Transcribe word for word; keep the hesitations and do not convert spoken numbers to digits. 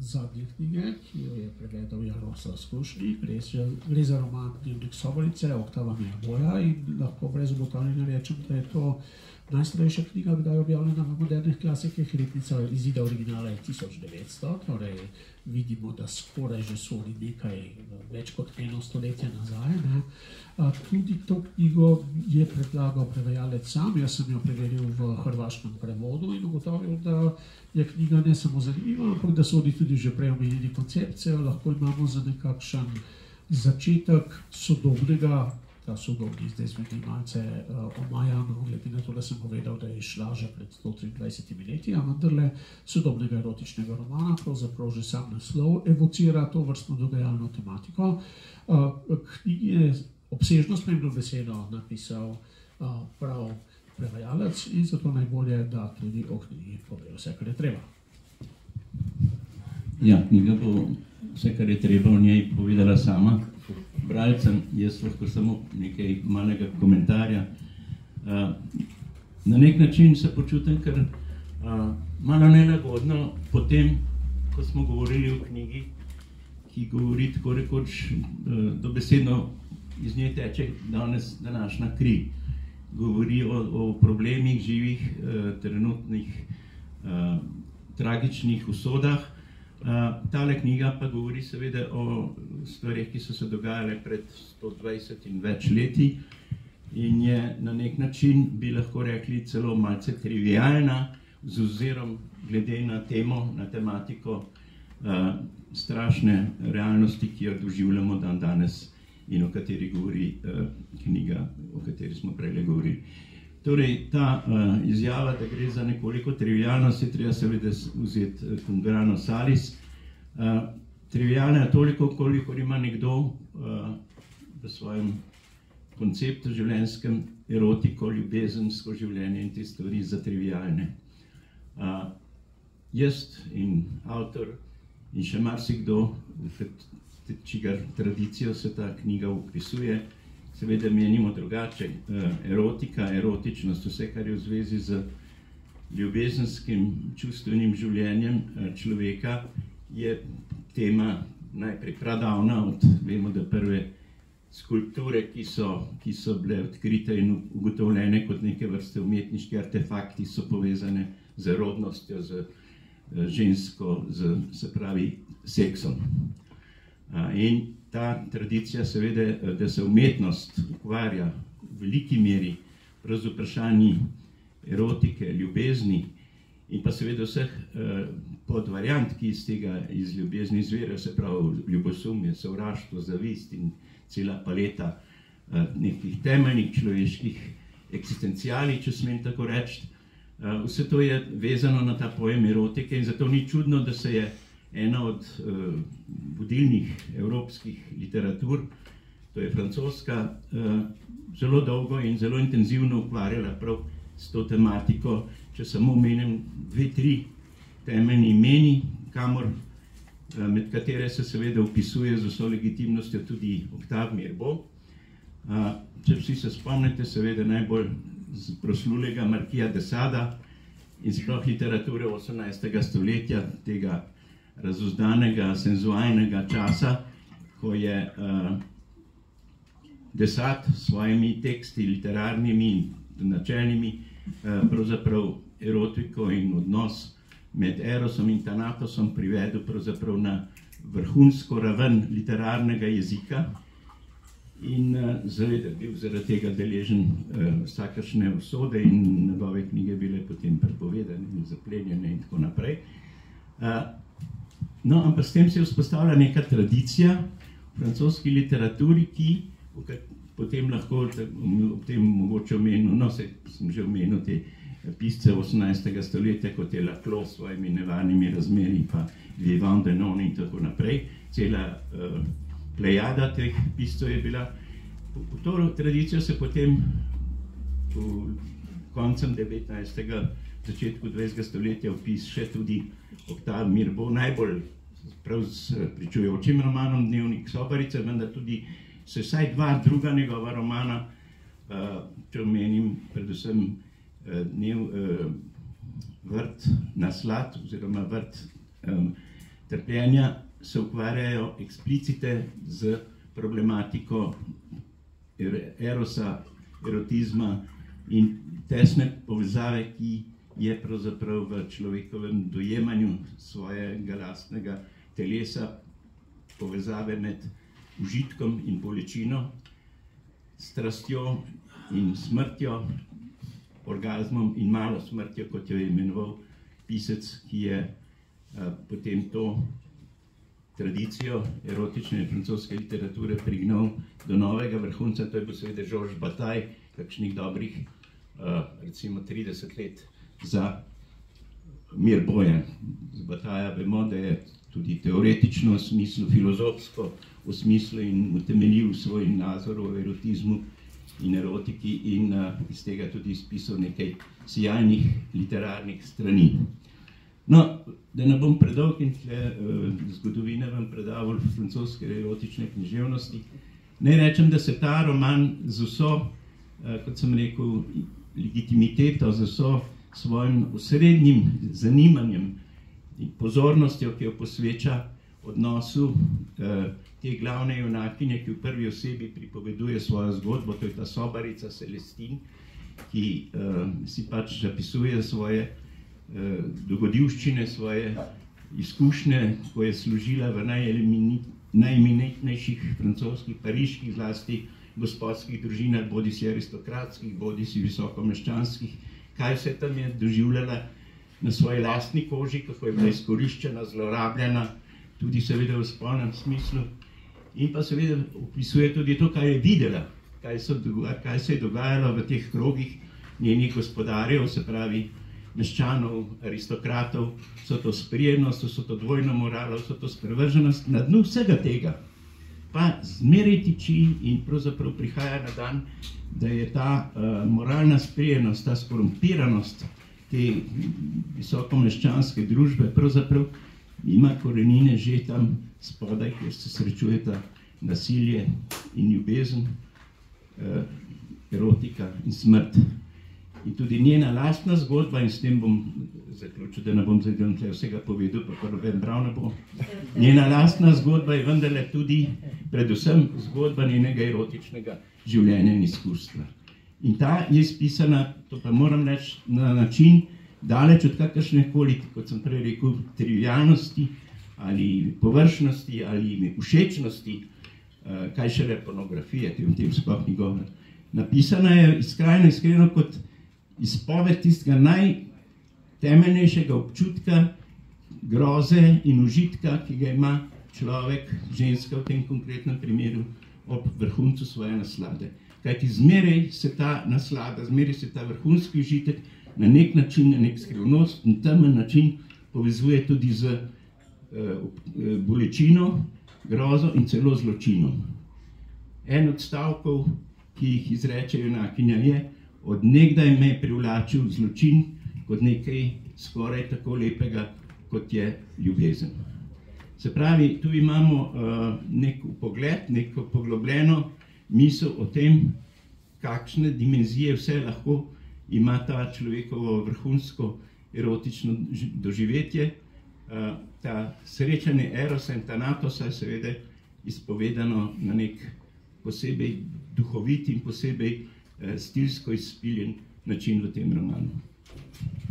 zadnje knjige, ki jo je pregledal Jaroslav Skrušnik. Gre za roman Dnevnik sobarice Oktava Boja in lahko brez ugotavljanja rečem, da je to najstarejša knjiga, kdaj je objavljena v modernih klasikih. Letnica izida originala je tisoč devetsto, torej vidimo, da skoraj že sodi nekaj več kot eno stoletje nazaj. Ne. Tudi to knjigo je predlagal prevajalec sam, jaz sem jo preveril v hrvaškem prevodu in ugotovil, da je knjiga ne samo zanimiva, ampak da sodi tudi že prej omenjeni koncepcijo. Lahko imamo za nekakšen začetek sodobnega, ta sodobni zdaj zveni malce omajan, glede na to, da sem povedal, da je išla že pred sto triindvajsetimi leti, a vendarle sodobnega erotičnega romana, pravzaprav že sam naslov evocira to vrstno dogajalno tematiko. Knjigi je obsežno spremno besedo napisal prav prevajalec in zato najbolje, da tudi o knjigi pove vse, kar je treba. Ja, knjiga bo vse, kar je treba o njej povedala sama. Bralcem, jaz lahko samo nekaj malega komentarja. Na nek način se počutim, ker malo nelagodno potem, ko smo govorili o knjigi, ki govori tako rekoč dobesedno, iz nje teče danes današnja kri. Govori o, o problemih živih, trenutnih, tragičnih usodah. Uh, tale knjiga pa govori seveda o stvarih, ki so se dogajale pred sto dvajset in več leti in je na nek način, bi lahko rekli, celo malce trivialna z ozirom glede na temo, na tematiko uh, strašne realnosti, ki jo doživljamo dan danes in o kateri govori uh, knjiga, o kateri smo prej govorili. Torej, ta uh, izjava, da gre za nekoliko trivialnost, je treba seveda vzeti uh, cum grano salis. Uh, trivialna je toliko, koliko ima nekdo uh, v svojem konceptu življenjskem erotiko, ljubezensko življenje in te stvari za trivialne. Uh, jaz in avtor in še marsikdo, čigar tradicijo se ta knjiga opisuje, seveda menimo drugače. Erotika, erotičnost, vse, kar je v zvezi z ljubezenskim, čustvenim življenjem človeka, je tema najprej pradavna, od, vemo, da prve skulpture, ki so, ki so bile odkrite in ugotovljene kot neke vrste umetniški artefakti, so povezane z rodnostjo, z žensko, z, se pravi, seksom. In ta tradicija seveda, da se umetnost ukvarja v veliki meri prav z vprašanji erotike, ljubezni in pa seveda vseh eh, podvariant, ki iz tega, iz ljubezni izvirajo, se pravi ljubosumje, sovraštvo, zavist in cela paleta eh, nekih temeljnih človeških eksistencialij, če smem tako reči. Eh, vse to je vezano na ta pojem erotike in zato ni čudno, da se je ena od uh, vodilnih evropskih literatur, to je francoska, uh, zelo dolgo in zelo intenzivno ukvarjala prav s to tematiko. Če samo omenim dve, tri temeljni imeni, kamor, uh, med katere se seveda opisuje z vso legitimnostjo tudi Octave Mirbeau. Uh, če vsi se spomnite, seveda najbolj proslulega Marquisa de Sada in sploh literature osemnajstega stoletja, tega razuzdanega, senzualnega časa, ko je uh, de Sade s svojimi teksti, literarnimi in načelnimi, uh, pravzaprav erotiko in odnos med Erosom in Thanatosom privedel pravzaprav na vrhunsko raven literarnega jezika in uh, zaveda bil zaradi tega deležen uh, vsakršne usode in njegove knjige bile potem prepovedane in zaplenjene in tako naprej. Uh, No, ampak s tem se je vzpostavila neka tradicija v francoski literaturi, ki potem lahko ob tem mogoče omenil, no, se, sem že omenil te pisce osemnajstega stoletja, kot je Laclos s svojimi nevarnimi razmeri, pa Vivant de Non in tako naprej. Cela uh, plejada teh piscev je bila. V to tradicijo se potem v koncem devetnajstega, začetku dvajsetega stoletja opiše tudi Octave Mirbeau, najbolj prav s pričujočim romanom Dnevnik sobarice, vendar tudi se vsaj dva druga njegova romana, uh, če omenim predvsem uh, dnev, uh, Vrt na slad oziroma Vrt um, trpljenja se ukvarjajo eksplicite z problematiko erosa, erotizma in tesne povezave, ki je pravzaprav v človekovem dojemanju svojega lastnega telesa, povezave med užitkom in bolečino, strastjo in smrtjo, orgazmom in malo smrtjo, kot jo je imenoval pisec, ki je a, potem to tradicijo erotične francoske literature prignal do novega vrhunca. To je bil seveda Georges Bataille, kakšnih dobrih, a, recimo trideset let za Mirbeau. Z Batailla vemo, da je tudi teoretično, v smislu filozofsko, v smislu in utemeljil svoj nazor o erotizmu in erotiki in uh, iz tega tudi izpisal nekaj sjajnih literarnih strani. No, da ne bom predolg in tle uh, zgodovine vam predaval francoske erotične književnosti, naj rečem, da se ta roman z vso, uh, kot sem rekel, legitimiteto, z vso svojim osrednjim zanimanjem in pozornostjo, ki jo posveča odnosu uh, te glavne junakinje, ki v prvi osebi pripoveduje svojo zgodbo, to je ta sobarica Celestine, ki uh, si pač zapisuje svoje uh, dogodivščine, svoje izkušnje, ko je služila v najeminentnejših francoskih, pariških, zlasti gospodskih družinah, bodisi aristokratskih, bodisi visokomeščanskih, kaj vse tam je doživljala na svoji lastni koži, kako je bila izkoriščena, zlorabljena, tudi seveda v spolnem smislu. In pa seveda opisuje tudi to, kaj je videla, kaj, so, kaj se je dogajalo v teh krogih njenih gospodarjev, se pravi meščanov, aristokratov, so to sprijemnost, so to dvojno moralo, so to sprevrženost. Na dnu vsega tega pa zmeraj tiči in pravzaprav prihaja na dan, da je ta uh, moralna sprijemnost, ta skorumpiranost te visokomeščanske družbe pravzaprav ima korenine že tam spodaj, kjer se srečujeta nasilje in ljubezen, eh, erotika in smrt. In tudi njena lastna zgodba, in s tem bom zaključil, da ne bom zdaj vsega povedal, pa noben prav ne bo. Njena lastna zgodba je vendarle tudi predvsem zgodba njenega erotičnega življenja in izkustva. In ta je spisana, to pa moram reči, na način daleč od kakršne koli, kot sem prej rekel, trivialnosti ali površnosti ali všečnosti, kaj šele pornografije, o tem sploh ni govora. Napisana je skrajno iskreno kot izpoved tistega najtemeljnejšega občutka groze in užitka, ki ga ima človek, ženska v tem konkretnem primeru, ob vrhuncu svoje naslade. Kajti zmeraj se ta naslada, zmeraj se ta vrhunski užitek na nek način, na nek skrivnost in temen način povezuje tudi z uh, bolečino, grozo in celo zločinom. En od stavkov, ki jih izreče junakinja, je: od nekdaj me je privlačil zločin kot nekaj skoraj tako lepega, kot je ljubezen. Se pravi, tu imamo uh, nek pogled, neko poglobljeno misel o tem, kakšne dimenzije vse lahko ima ta človekovo vrhunsko erotično doživetje. Ta srečanje erosa in tanatosa je seveda izpovedano na nek posebej duhovit in posebej stilsko izpiljen način v tem romanu.